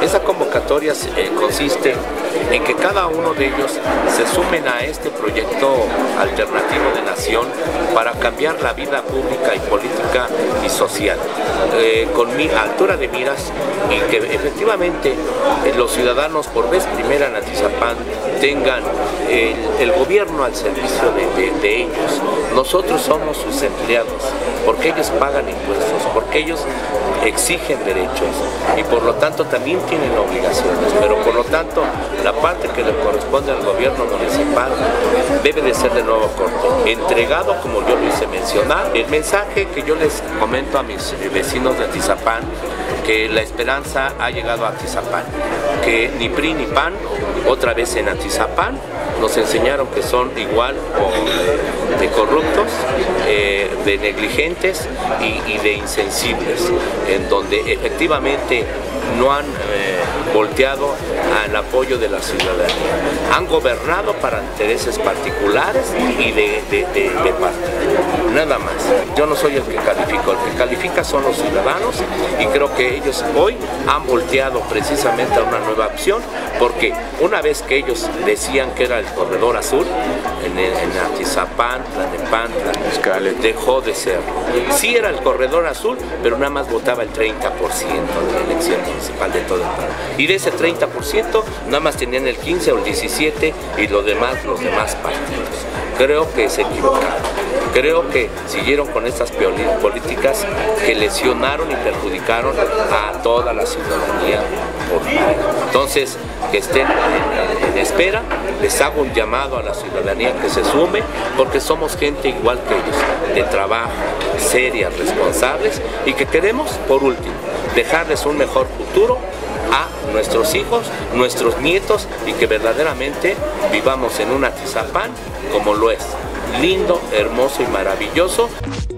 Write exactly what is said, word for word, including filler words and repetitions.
Esa convocatoria eh, consiste en que cada uno de ellos se sumen a este proyecto alternativo de nación para cambiar la vida pública y política y social, eh, con mi altura de miras, y que efectivamente eh, los ciudadanos por vez primera en Atizapán tengan el, el gobierno al servicio de, de, de ellos. Nosotros somos sus empleados, porque ellos pagan impuestos, porque ellos exigen derechos y por lo tanto también tienen obligaciones, pero por lo tanto la parte que le corresponde al gobierno municipal debe de ser de nuevo corto, entregado como yo lo hice mencionar. El mensaje que yo les comento a mis vecinos de Atizapán, que la esperanza ha llegado a Atizapán, que ni P R I ni P A N otra vez en Atizapán. Nos enseñaron que son igual de corruptos, eh, de negligentes y, y de insensibles, en donde efectivamente no han eh, volteado al apoyo de la ciudadanía. Han gobernado para intereses particulares y de, de, de, de partido. Nada más. Yo no soy el que califico, el que califica son los ciudadanos, y creo que ellos hoy han volteado precisamente a una nueva opción, porque una vez que ellos decían que era el corredor azul, en, el, en Atizapán, Tlalnepantla, dejó de ser. Sí era el corredor azul, pero nada más votaba el treinta por ciento de la elección municipal de todo el país. Y de ese treinta por ciento nada más tenían el quince o el diecisiete y los demás, los demás partidos. Creo que se equivocaron. Creo que siguieron con estas políticas que lesionaron y perjudicaron a toda la ciudadanía. Entonces, que estén en, en espera, les hago un llamado a la ciudadanía que se sume, porque somos gente igual que ellos, de trabajo, serias, responsables, y que queremos, por último, dejarles un mejor futuro a nuestros hijos, nuestros nietos, y que verdaderamente vivamos en un Atizapán como lo es, lindo, hermoso y maravilloso.